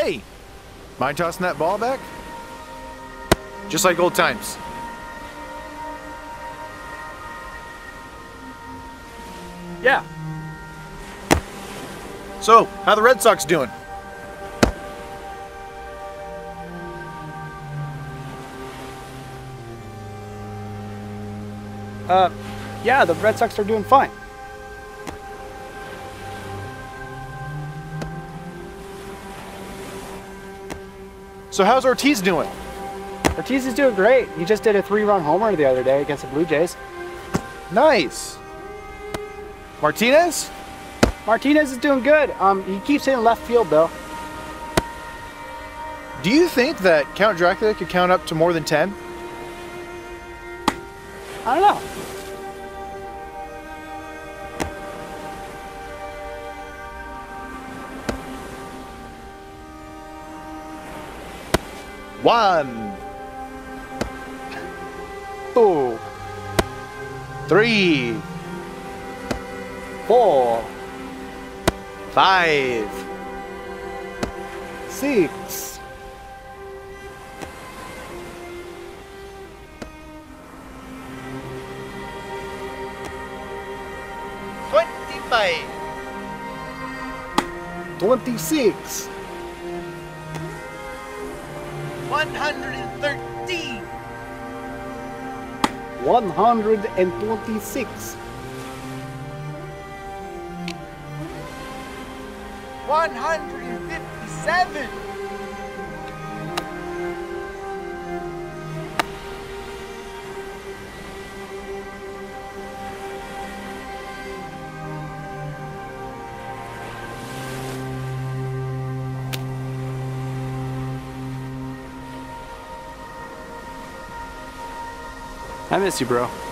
Hey, mind tossing that ball back? Just like old times. Yeah. So, how the Red Sox doing? Yeah, the Red Sox are doing fine. So how's Ortiz doing? Ortiz is doing great. He just did a 3-run homer the other day against the Blue Jays. Nice. Martinez? Martinez is doing good. He keeps hitting left field though. Do you think that Count Dracula could count up to more than 10? I don't know. One, 2, 3, 4, 5, 6, 25, 26, 113, 126, 157. I miss you, bro.